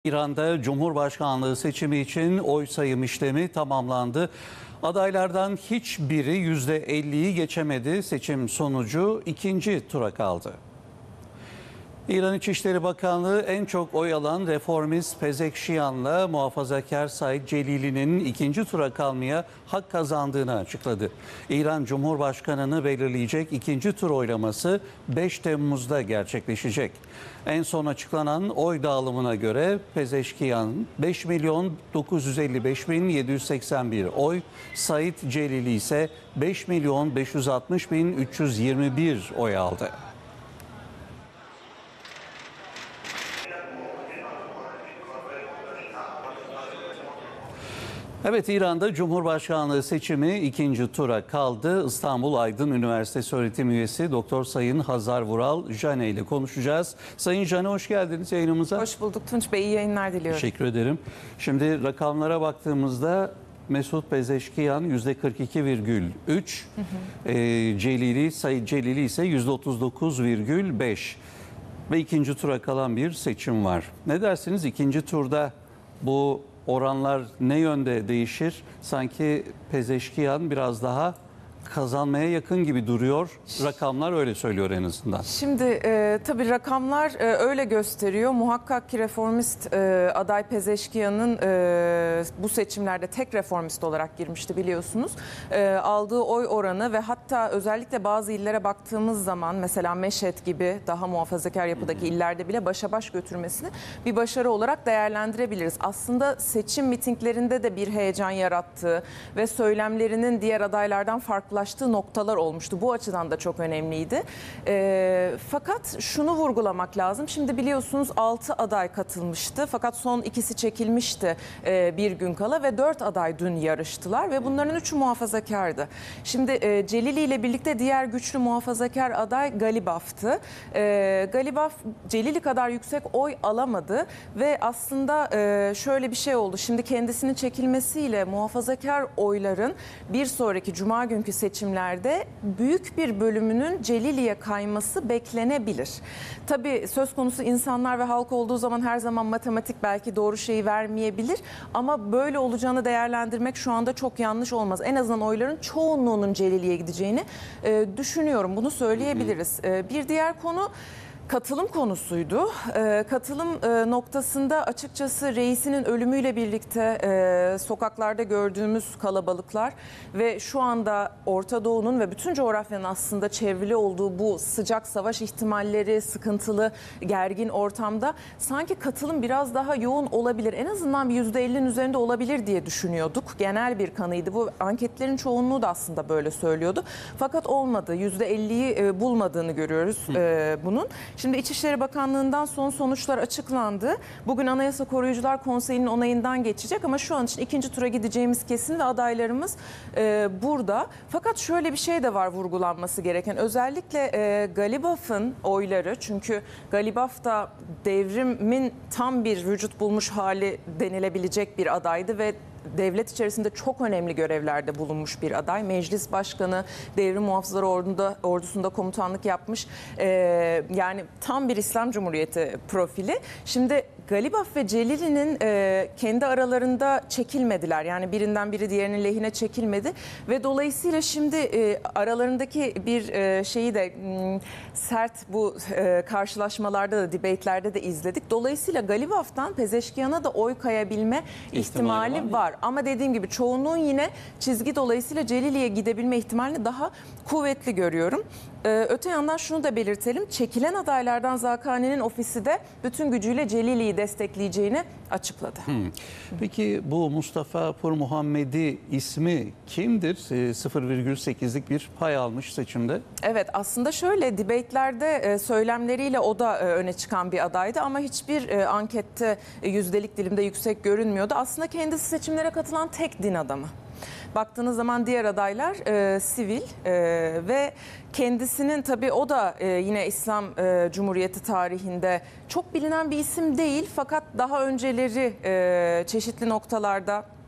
İran'da Cumhurbaşkanlığı seçimi için oy sayım işlemi tamamlandı. Adaylardan hiçbiri %50'yi geçemedi. Seçim sonucu ikinci tura kaldı. İran İçişleri Bakanlığı en çok oy alan reformist Pezeshkian'la muhafazakar Said Celili'nin ikinci tura kalmaya hak kazandığını açıkladı. İran Cumhurbaşkanı'nı belirleyecek ikinci tur oylaması 5 Temmuz'da gerçekleşecek. En son açıklanan oy dağılımına göre Pezeshkian 5.955.781 oy, Said Celili ise 5.560.321 oy aldı. Evet, İran'da Cumhurbaşkanlığı seçimi ikinci tura kaldı. İstanbul Aydın Üniversitesi öğretim üyesi Doktor Sayın Hazar Vural Jane ile konuşacağız. Sayın Jane, hoş geldiniz yayınımıza. Hoş bulduk Tunç Bey, iyi yayınlar diliyorum. Teşekkür ederim. Şimdi rakamlara baktığımızda Mesut Pezeshkian %42,3, Said Celili ise %39,5 ve ikinci tura kalan bir seçim var. Ne dersiniz, ikinci turda bu oranlar ne yönde değişir? Sanki Pezeshkian biraz daha kazanmaya yakın gibi duruyor. Rakamlar öyle söylüyor en azından. Şimdi tabii rakamlar öyle gösteriyor. Muhakkak ki reformist aday Pezeshkian'ın bu seçimlerde tek reformist olarak girmişti biliyorsunuz. Aldığı oy oranı ve hatta özellikle bazı illere baktığımız zaman mesela Meşhed gibi daha muhafazakar yapıdaki illerde bile başa baş götürmesini bir başarı olarak değerlendirebiliriz. Aslında seçim mitinglerinde de bir heyecan yarattığı ve söylemlerinin diğer adaylardan farklılaştığı noktalar olmuştu. Bu açıdan da çok önemliydi. Fakat şunu vurgulamak lazım. Şimdi biliyorsunuz 6 aday katılmıştı. Fakat son ikisi çekilmişti bir gün kala ve 4 aday dün yarıştılar ve bunların 3'ü muhafazakardı. Şimdi Celili ile birlikte diğer güçlü muhafazakar aday Galibaf'tı. Galibaf Celili kadar yüksek oy alamadı ve aslında şöyle bir şey oldu. Şimdi kendisinin çekilmesiyle muhafazakar oyların bir sonraki Cuma günkü seçimlerde büyük bir bölümünün Celili'ye kayması beklenebilir. Tabii söz konusu insanlar ve halk olduğu zaman her zaman matematik belki doğru şeyi vermeyebilir ama böyle olacağını değerlendirmek şu anda çok yanlış olmaz. En azından oyların çoğunluğunun Celili'ye gideceğini düşünüyorum. Bunu söyleyebiliriz. Bir diğer konu katılım konusuydu. Katılım noktasında açıkçası reisinin ölümüyle birlikte sokaklarda gördüğümüz kalabalıklar ve şu anda Orta Doğu'nun ve bütün coğrafyanın aslında çevrili olduğu bu sıcak savaş ihtimalleri, sıkıntılı, gergin ortamda sanki katılım biraz daha yoğun olabilir. En azından bir %50'nin üzerinde olabilir diye düşünüyorduk. Genel bir kanıydı. Bu anketlerin çoğunluğu da aslında böyle söylüyordu. Fakat olmadı. %50'yi bulmadığını görüyoruz bunun. Şimdi İçişleri Bakanlığı'ndan son sonuçlar açıklandı. Bugün Anayasa Koruyucular Konseyi'nin onayından geçecek ama şu an için ikinci tura gideceğimiz kesin ve adaylarımız burada. Fakat şöyle bir şey de var vurgulanması gereken. Özellikle Galibaf'ın oyları, çünkü Galibaf da devrimin tam bir vücut bulmuş hali denilebilecek bir adaydı ve devlet içerisinde çok önemli görevlerde bulunmuş bir aday. Meclis Başkanı, Devrim Muhafızları Ordusu'nda komutanlık yapmış. Yani tam bir İslam Cumhuriyeti profili. Şimdi Galibaf ve Celili'nin kendi aralarında çekilmediler. Yani birinden biri diğerinin lehine çekilmedi. Ve dolayısıyla şimdi aralarındaki bir şeyi de sert bu karşılaşmalarda da, debate'lerde de izledik. Dolayısıyla Galibaf'tan Pezeshkian'a da oy kayabilme ihtimali var. Ama dediğim gibi çoğunluğun yine çizgi dolayısıyla Celili'ye gidebilme ihtimalini daha kuvvetli görüyorum. Öte yandan şunu da belirtelim. Çekilen adaylardan Zakani'nin ofisi de bütün gücüyle Celili'yi destekleyeceğini açıkladı. Peki bu Mustafa Pur Muhammedi ismi kimdir? 0,8'lik bir pay almış seçimde. Evet, aslında şöyle debate'lerde söylemleriyle o da öne çıkan bir adaydı ama hiçbir ankette yüzdelik dilimde yüksek görünmüyordu. Aslında kendisi seçimlere katılan tek din adamı. Baktığınız zaman diğer adaylar sivil ve kendisinin tabii o da yine İslam Cumhuriyeti tarihinde çok bilinen bir isim değil fakat daha önceleri çeşitli noktalarda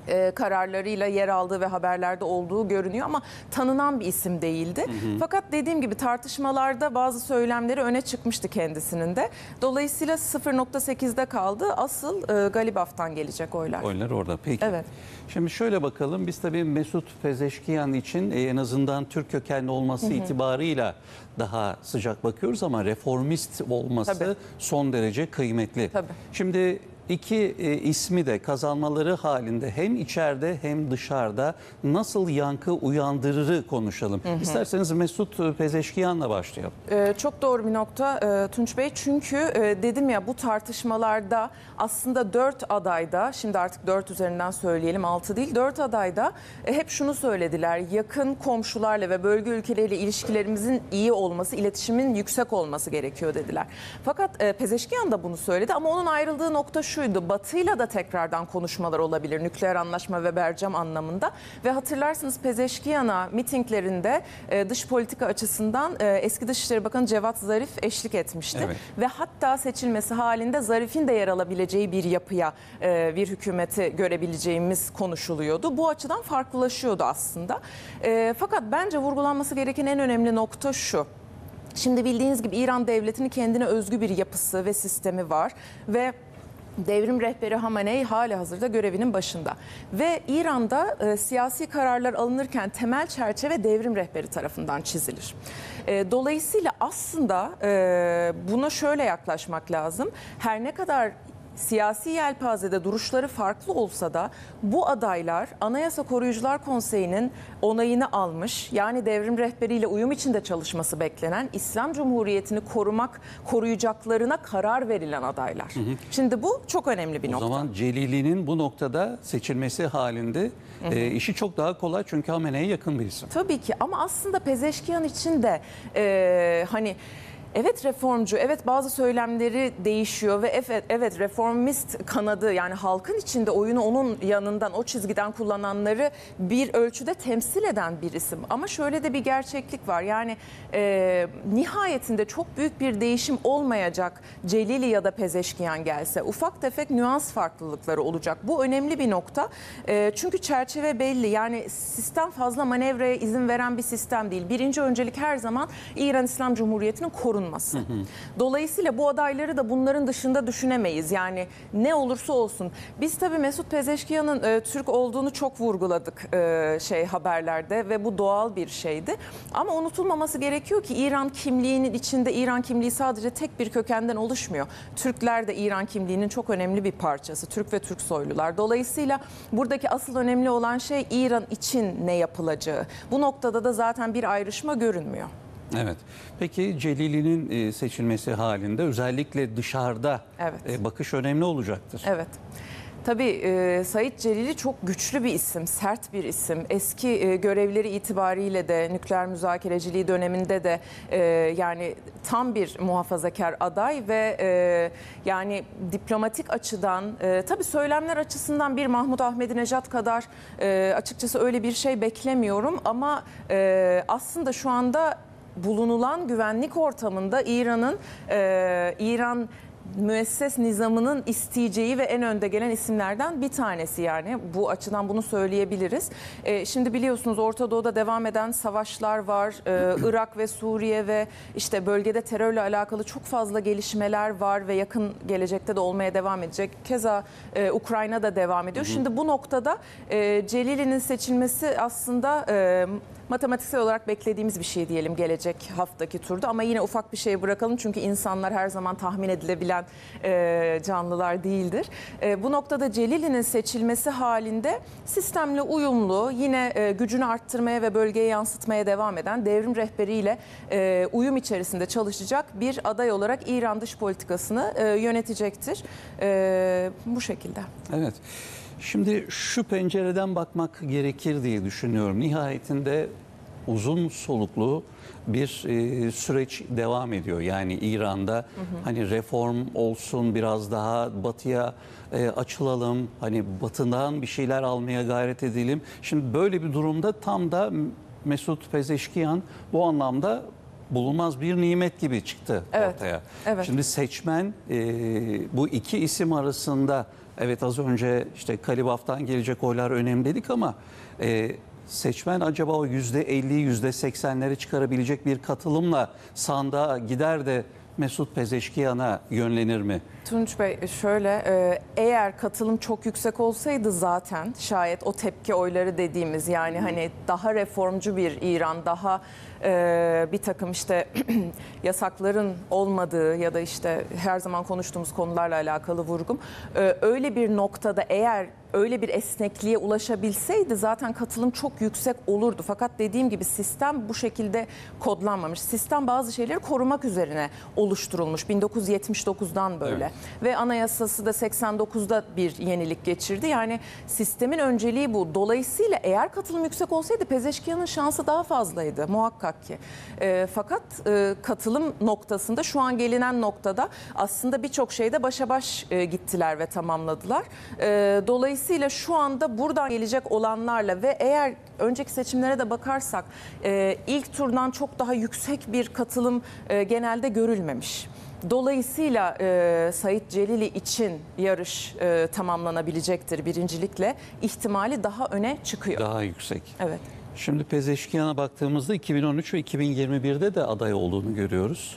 kararlarıyla yer aldığı ve haberlerde olduğu görünüyor ama tanınan bir isim değildi. Fakat dediğim gibi tartışmalarda bazı söylemleri öne çıkmıştı kendisinin de. Dolayısıyla 0.8'de kaldı. Asıl Galibaf'tan gelecek oylar. Oylar orada. Peki. Evet. Şimdi şöyle bakalım. Biz tabii Mesut Pezeşkiyan için en azından Türk kökenli olması itibarıyla daha sıcak bakıyoruz ama reformist olması Tabii. son derece kıymetli. Tabii. Şimdi iki ismi de kazanmaları halinde hem içeride hem dışarıda nasıl yankı uyandırırı konuşalım. İsterseniz Mesut Pezeşkiyan'la başlayalım. Çok doğru bir nokta Tunç Bey. Çünkü dedim ya, bu tartışmalarda aslında 4 adayda, şimdi artık 4 üzerinden söyleyelim, 6 değil, 4 adayda hep şunu söylediler: yakın komşularla ve bölge ülkeleriyle ilişkilerimizin iyi olması, iletişimin yüksek olması gerekiyor dediler. Fakat Pezeşkiyan da bunu söyledi ama onun ayrıldığı nokta şuydu: Batı'yla da tekrardan konuşmalar olabilir, nükleer anlaşma ve bercam anlamında. Ve hatırlarsınız, Pezeşkiyan'a mitinglerinde dış politika açısından eski Dışişleri Bakanı Cevat Zarif eşlik etmişti. Evet. Ve hatta seçilmesi halinde Zarif'in de yer alabileceği bir yapıya, bir hükümeti görebileceğimiz konuşuluyordu. Bu açıdan farklılaşıyordu aslında. Fakat bence vurgulanması gereken en önemli nokta şu: şimdi bildiğiniz gibi İran devletinin kendine özgü bir yapısı ve sistemi var ve devrim rehberi Hamenei halihazırda görevinin başında. Ve İran'da siyasi kararlar alınırken temel çerçeve devrim rehberi tarafından çizilir. Dolayısıyla aslında buna şöyle yaklaşmak lazım: her ne kadar siyasi yelpazede duruşları farklı olsa da bu adaylar Anayasa Koruyucular Konseyi'nin onayını almış, yani devrim rehberiyle uyum içinde çalışması beklenen, İslam Cumhuriyeti'ni koruyacaklarına karar verilen adaylar. Şimdi bu çok önemli bir O nokta. zaman Celili'nin bu noktada seçilmesi halinde işi çok daha kolay, çünkü Hamene'ye yakın bir isim. Tabii ki, ama aslında Pezeşkiyan için de hani evet reformcu, evet bazı söylemleri değişiyor ve evet reformist kanadı, yani halkın içinde oyunu onun yanından, o çizgiden kullananları bir ölçüde temsil eden bir isim. Ama şöyle de bir gerçeklik var: yani nihayetinde çok büyük bir değişim olmayacak, Celili ya da Pezeşkiyan gelse. Ufak tefek nüans farklılıkları olacak. Bu önemli bir nokta. Çünkü çerçeve belli. Yani sistem fazla manevraya izin veren bir sistem değil. Birinci öncelik her zaman İran İslam Cumhuriyeti'nin korunması. Dolayısıyla bu adayları da bunların dışında düşünemeyiz. Yani ne olursa olsun. Biz tabii Mesut Pezeşkiyan'ın Türk olduğunu çok vurguladık haberlerde ve bu doğal bir şeydi. Ama unutulmaması gerekiyor ki İran kimliğinin içinde, İran kimliği sadece tek bir kökenden oluşmuyor. Türkler de İran kimliğinin çok önemli bir parçası. Türk ve Türk soylular. Dolayısıyla buradaki asıl önemli olan şey İran için ne yapılacağı. Bu noktada da zaten bir ayrışma görünmüyor. Evet. Peki Celili'nin seçilmesi halinde özellikle dışarıda Evet. bakış önemli olacaktır. Evet. Tabii Said Celili çok güçlü bir isim, sert bir isim. Eski görevleri itibariyle de nükleer müzakereciliği döneminde de yani tam bir muhafazakar aday ve yani diplomatik açıdan, tabii söylemler açısından bir Mahmut Ahmadinejad kadar açıkçası öyle bir şey beklemiyorum. Ama aslında şu anda bulunulan güvenlik ortamında İran müesses nizamının isteyeceği ve en önde gelen isimlerden bir tanesi, yani bu açıdan bunu söyleyebiliriz. Şimdi biliyorsunuz Orta Doğu'da devam eden savaşlar var. Irak ve Suriye ve işte bölgede terörle alakalı çok fazla gelişmeler var ve yakın gelecekte de olmaya devam edecek. Keza Ukrayna'da devam ediyor. Şimdi bu noktada Celili'nin seçilmesi aslında matematiksel olarak beklediğimiz bir şey diyelim gelecek haftaki turda, ama yine ufak bir şey bırakalım çünkü insanlar her zaman tahmin edilebilen canlılar değildir. Bu noktada Celili'nin seçilmesi halinde sistemle uyumlu, yine gücünü arttırmaya ve bölgeye yansıtmaya devam eden, devrim rehberiyle uyum içerisinde çalışacak bir aday olarak İran dış politikasını yönetecektir. Bu şekilde. Evet. Şimdi şu pencereden bakmak gerekir diye düşünüyorum. Nihayetinde uzun soluklu bir süreç devam ediyor. Yani İran'da hani reform olsun, biraz daha batıya açılalım, hani batıdan bir şeyler almaya gayret edelim. Şimdi böyle bir durumda tam da Mesut Pezeşkiyan bu anlamda bulunmaz bir nimet gibi çıktı Evet, ortaya. evet. Şimdi seçmen bu iki isim arasında, evet az önce işte Kalibaf'tan gelecek oylar önemli dedik ama seçmen acaba o %50'yi %80'leri çıkarabilecek bir katılımla sandığa gider de Mesut Pezeşkiyan'a yönlenir mi? Tunç Bey şöyle, eğer katılım çok yüksek olsaydı zaten şayet o tepki oyları dediğimiz, yani hani daha reformcu bir İran, daha bir takım işte yasakların olmadığı ya da işte her zaman konuştuğumuz konularla alakalı vurgum, öyle bir noktada eğer öyle bir esnekliğe ulaşabilseydi zaten katılım çok yüksek olurdu. Fakat dediğim gibi sistem bu şekilde kodlanmamış. Sistem bazı şeyleri korumak üzerine oluşturulmuş 1979'dan böyle. Evet. Ve anayasası da 89'da bir yenilik geçirdi. Yani sistemin önceliği bu. Dolayısıyla eğer katılım yüksek olsaydı Pezeşkiyan'ın şansı daha fazlaydı muhakkak ki. Fakat katılım noktasında, şu an gelinen noktada aslında birçok şeyde başa baş gittiler ve tamamladılar. Dolayısıyla şu anda buradan gelecek olanlarla ve eğer önceki seçimlere de bakarsak ilk turdan çok daha yüksek bir katılım genelde görülmemiş. Dolayısıyla Sait Celili için yarış tamamlanabilecektir birincilikle. İhtimali daha öne çıkıyor. Daha yüksek. Evet. Şimdi Pezeşkiyan'a baktığımızda 2013 ve 2021'de de aday olduğunu görüyoruz.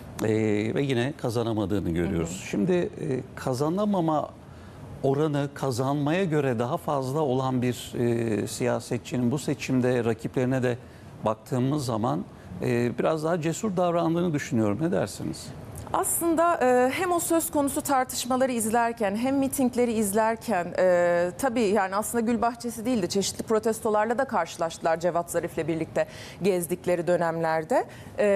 Ve yine kazanamadığını görüyoruz. Şimdi kazanamama oranı kazanmaya göre daha fazla olan bir siyasetçinin bu seçimde rakiplerine de baktığımız zaman biraz daha cesur davrandığını düşünüyorum. Ne dersiniz? Aslında hem o söz konusu tartışmaları izlerken hem mitingleri izlerken tabii yani aslında gül bahçesi değildi. Çeşitli protestolarla da karşılaştılar Cevat Zarif'le birlikte gezdikleri dönemlerde.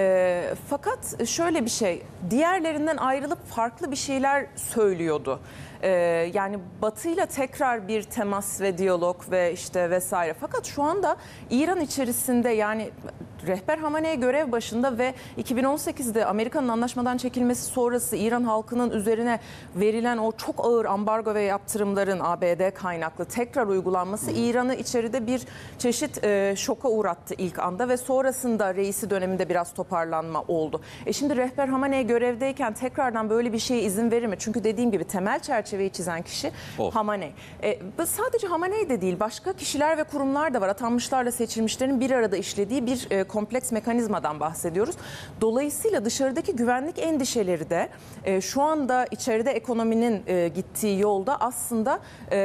Fakat şöyle bir şey, diğerlerinden ayrılıp farklı bir şeyler söylüyordu. Yani Batı'yla tekrar bir temas ve diyalog ve işte vesaire. Fakat şu anda İran içerisinde, yani rehber Hamaney görev başında ve 2018'de Amerika'nın anlaşmadan çekilmesi sonrası İran halkının üzerine verilen o çok ağır ambargo ve yaptırımların ABD kaynaklı tekrar uygulanması İran'ı içeride bir çeşit şoka uğrattı ilk anda ve sonrasında reisi döneminde biraz toparlanma oldu. Şimdi rehber Hamaney görevdeyken tekrardan böyle bir şeye izin verir mi? Çünkü dediğim gibi temel çerçeveyi çizen kişi Hamaney. Sadece Hamaney de değil, başka kişiler ve kurumlar da var. Atanmışlarla seçilmişlerin bir arada işlediği bir kompleks mekanizmadan bahsediyoruz. Dolayısıyla dışarıdaki güvenlik endişeleri de şu anda içeride ekonominin gittiği yolda aslında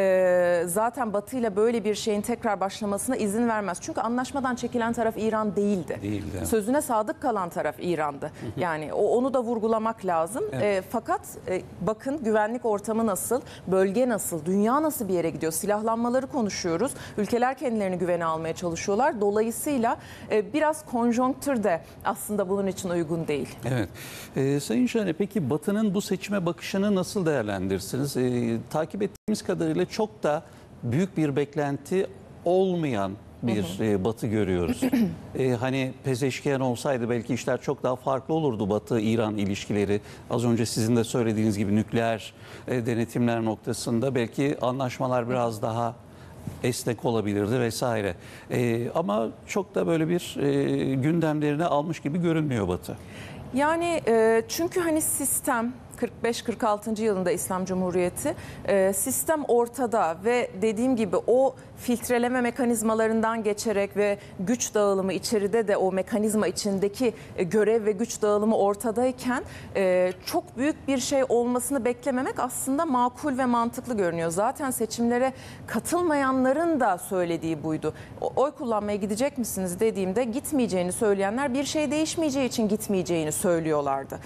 zaten Batı ile böyle bir şeyin tekrar başlamasına izin vermez. Çünkü anlaşmadan çekilen taraf İran değildi. Sözüne sadık kalan taraf İran'dı. Yani onu da vurgulamak lazım. Evet. Fakat bakın güvenlik ortamı nasıl, bölge nasıl, dünya nasıl bir yere gidiyor? Silahlanmaları konuşuyoruz. Ülkeler kendilerini güvene almaya çalışıyorlar. Dolayısıyla biraz konjonktür de aslında bunun için uygun değil. Evet. Sayın Şahane, peki Batı'nın bu seçime bakışını nasıl değerlendirirsiniz? Takip ettiğimiz kadarıyla çok da büyük bir beklenti olmayan bir Batı görüyoruz. Hani Pezeşkiyan olsaydı belki işler çok daha farklı olurdu, Batı-İran ilişkileri. Az önce sizin de söylediğiniz gibi nükleer denetimler noktasında belki anlaşmalar biraz daha esnek olabilirdi vesaire. Ama çok da böyle bir gündemlerine almış gibi görünmüyor Batı. Yani çünkü hani sistem 45-46. yılında İslam Cumhuriyeti, sistem ortada ve dediğim gibi o filtreleme mekanizmalarından geçerek ve güç dağılımı içeride de o mekanizma içindeki görev ve güç dağılımı ortadayken çok büyük bir şey olmasını beklememek aslında makul ve mantıklı görünüyor. Zaten seçimlere katılmayanların da söylediği buydu. Oy kullanmaya gidecek misiniz dediğimde gitmeyeceğini söyleyenler bir şey değişmeyeceği için gitmeyeceğini söylüyorlardı.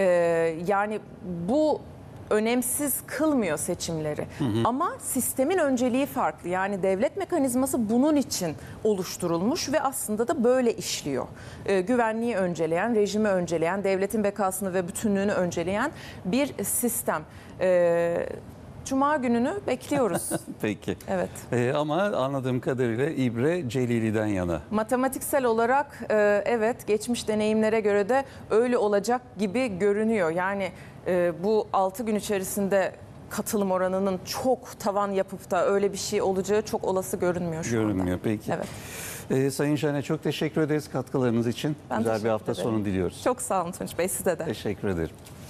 Yani bu önemsiz kılmıyor seçimleri. Ama sistemin önceliği farklı. Yani devlet mekanizması bunun için oluşturulmuş ve aslında da böyle işliyor. Güvenliği önceleyen, rejimi önceleyen, devletin bekasını ve bütünlüğünü önceleyen bir sistem. Cuma gününü bekliyoruz. Peki. Evet. Ama anladığım kadarıyla İbre Celili'den yana. Matematiksel olarak evet, geçmiş deneyimlere göre de öyle olacak gibi görünüyor. Yani bu 6 gün içerisinde katılım oranının çok tavan yapıp da öyle bir şey olacağı çok olası görünmüyor şu anda. Görünmüyor peki. Evet. Sayın Şen'e çok teşekkür ederiz katkılarınız için. Ben Güzel bir teşekkür hafta ederim. sonu diliyoruz. Çok sağ olun Tunç Bey, size de. Teşekkür ederim.